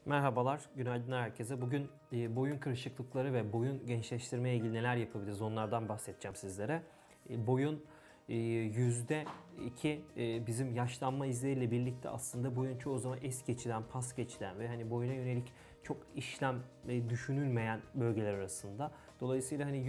Merhabalar, günaydın herkese. Bugün boyun kırışıklıkları ve boyun gençleştirmeye ilgili neler yapabiliriz onlardan bahsedeceğim sizlere. Boyun %2 bizim yaşlanma izleriyle birlikte aslında boyun çoğu zaman es geçilen, pas geçilen ve hani boyuna yönelik çok işlem düşünülmeyen bölgeler arasında. Dolayısıyla hani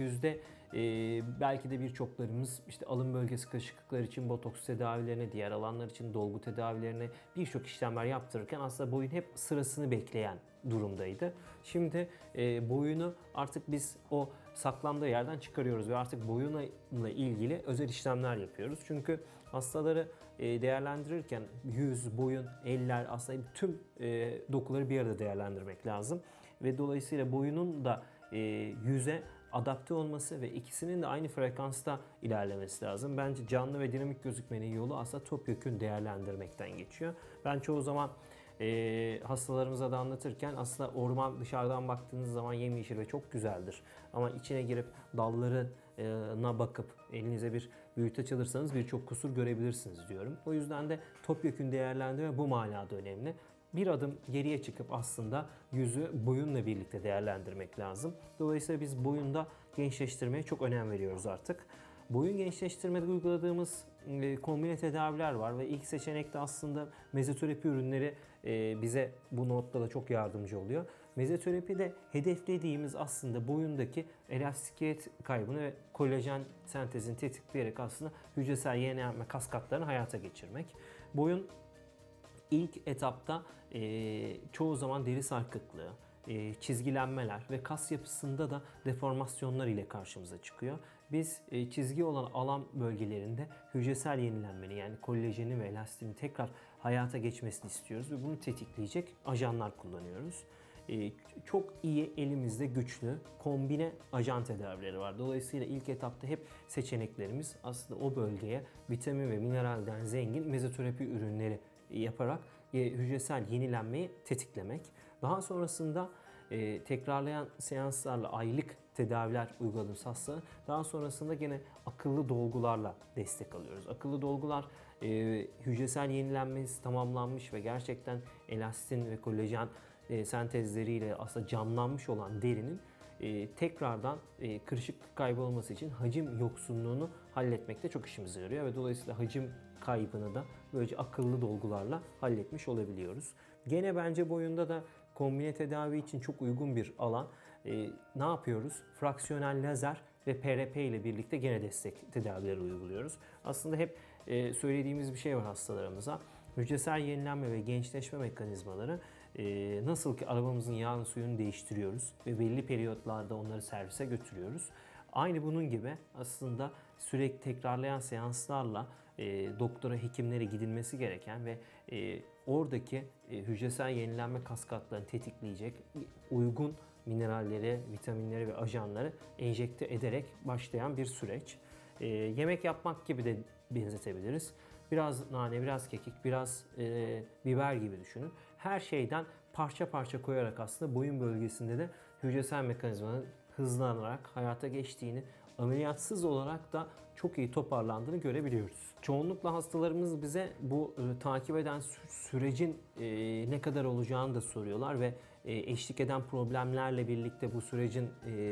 belki de birçoklarımız işte alın bölgesi kırışıklıkları için botoks tedavilerine, diğer alanlar için dolgu tedavilerine birçok işlemler yaptırırken aslında boyun hep sırasını bekleyen durumdaydı. Şimdi boyunu artık biz o saklandığı yerden çıkarıyoruz ve artık boyunla ilgili özel işlemler yapıyoruz. Çünkü hastaları değerlendirirken yüz, boyun, eller aslında tüm dokuları bir arada değerlendirmek lazım. Ve dolayısıyla boyunun da yüze adapte olması ve ikisinin de aynı frekansta ilerlemesi lazım. Bence canlı ve dinamik gözükmenin yolu aslında topyekün değerlendirmekten geçiyor. Ben çoğu zaman hastalarımıza da anlatırken aslında orman dışarıdan baktığınız zaman yemyeşil ve çok güzeldir. Ama içine girip dallarına bakıp elinize bir büyüteç alırsanız birçok kusur görebilirsiniz diyorum. O yüzden de topyekün değerlendirme bu manada önemli. Bir adım geriye çıkıp aslında yüzü boyunla birlikte değerlendirmek lazım. Dolayısıyla biz boyunda gençleştirmeye çok önem veriyoruz artık. Boyun gençleştirmede uyguladığımız kombine tedaviler var ve ilk seçenekte aslında mezoterapi ürünleri bize bu noktada da çok yardımcı oluyor. Mezoterapide hedeflediğimiz aslında boyundaki elastikiyet kaybını ve kolajen sentezini tetikleyerek aslında hücresel yenilenme kaskatlarını hayata geçirmek. Boyun İlk etapta çoğu zaman deri sarkıklığı, çizgilenmeler ve kas yapısında da deformasyonlar ile karşımıza çıkıyor. Biz çizgi olan alan bölgelerinde hücresel yenilenmenin yani kolajenin ve elastinin tekrar hayata geçmesini istiyoruz ve bunu tetikleyecek ajanlar kullanıyoruz. Çok iyi elimizde güçlü kombine ajan tedavileri var. Dolayısıyla ilk etapta hep seçeneklerimiz aslında o bölgeye vitamin ve mineralden zengin mezoterapi ürünleri yaparak hücresel yenilenmeyi tetiklemek. Daha sonrasında tekrarlayan seanslarla aylık tedaviler uyguladığımız hasta daha sonrasında gene akıllı dolgularla destek alıyoruz. Akıllı dolgular hücresel yenilenmesi tamamlanmış ve gerçekten elastin ve kolajen sentezleriyle aslında canlanmış olan derinin tekrardan kırışıklık kaybı olması için hacim yoksunluğunu halletmekte çok işimize yarıyor ve dolayısıyla hacim kaybını da böylece akıllı dolgularla halletmiş olabiliyoruz. Gene bence boyunda da kombine tedavi için çok uygun bir alan. Ne yapıyoruz? Fraksiyonel lazer ve PRP ile birlikte gene destek tedavileri uyguluyoruz. Aslında hep söylediğimiz bir şey var hastalarımıza. Hücresel yenilenme ve gençleşme mekanizmaları nasıl ki arabamızın yağını suyunu değiştiriyoruz ve belli periyotlarda onları servise götürüyoruz. Aynı bunun gibi aslında sürekli tekrarlayan seanslarla doktora, hekimlere gidilmesi gereken ve oradaki hücresel yenilenme kaskatlarını tetikleyecek uygun mineralleri, vitaminleri ve ajanları enjekte ederek başlayan bir süreç. Yemek yapmak gibi de benzetebiliriz. Biraz nane, biraz kekik, biraz biber gibi düşünün. Her şeyden parça parça koyarak aslında boyun bölgesinde de hücresel mekanizmanın hızlanarak hayata geçtiğini, ameliyatsız olarak da çok iyi toparlandığını görebiliyoruz. Çoğunlukla hastalarımız bize bu takip eden sürecin ne kadar olacağını da soruyorlar ve eşlik eden problemlerle birlikte bu sürecin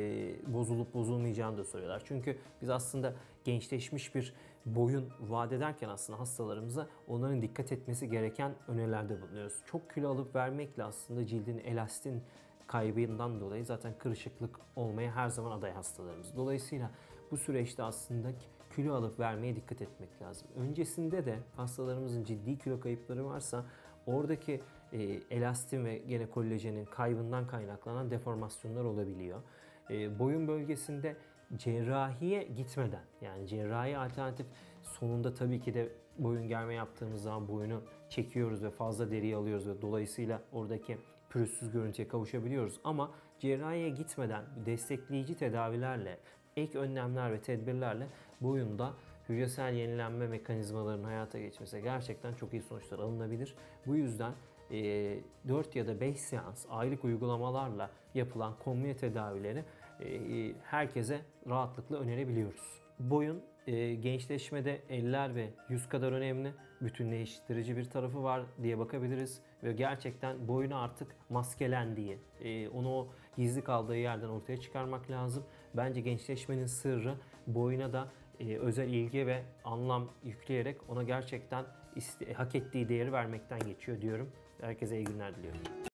bozulup bozulmayacağını da soruyorlar. Çünkü biz aslında gençleşmiş bir boyun vaat ederken aslında hastalarımıza onların dikkat etmesi gereken önerilerde bulunuyoruz. Çok kilo alıp vermekle aslında cildin elastin kaybından dolayı zaten kırışıklık olmaya her zaman aday hastalarımız. Dolayısıyla bu süreçte aslında kilo alıp vermeye dikkat etmek lazım. Öncesinde de hastalarımızın ciddi kilo kayıpları varsa oradaki elastin ve gene kolajenin kaybından kaynaklanan deformasyonlar olabiliyor. Boyun bölgesinde cerrahiye gitmeden yani cerrahi alternatif sonunda tabii ki de boyun germe yaptığımız zaman boyunu çekiyoruz ve fazla deriyi alıyoruz ve dolayısıyla oradaki pürüzsüz görüntüye kavuşabiliyoruz. Ama cerrahiye gitmeden destekleyici tedavilerle, ek önlemler ve tedbirlerle boyunda hücresel yenilenme mekanizmalarının hayata geçmesi gerçekten çok iyi sonuçlar alınabilir. Bu yüzden 4 ya da 5 seans aylık uygulamalarla yapılan kombine tedavileri herkese rahatlıkla önerebiliyoruz. Boyun gençleşmede eller ve yüz kadar önemli, bütünleştirici bir tarafı var diye bakabiliriz. ve gerçekten boyunu artık maskelendiği, onu o gizli kaldığı yerden ortaya çıkarmak lazım. Bence gençleşmenin sırrı boyuna da özel ilgi ve anlam yükleyerek ona gerçekten hak ettiği değeri vermekten geçiyor diyorum. Herkese iyi günler diliyorum.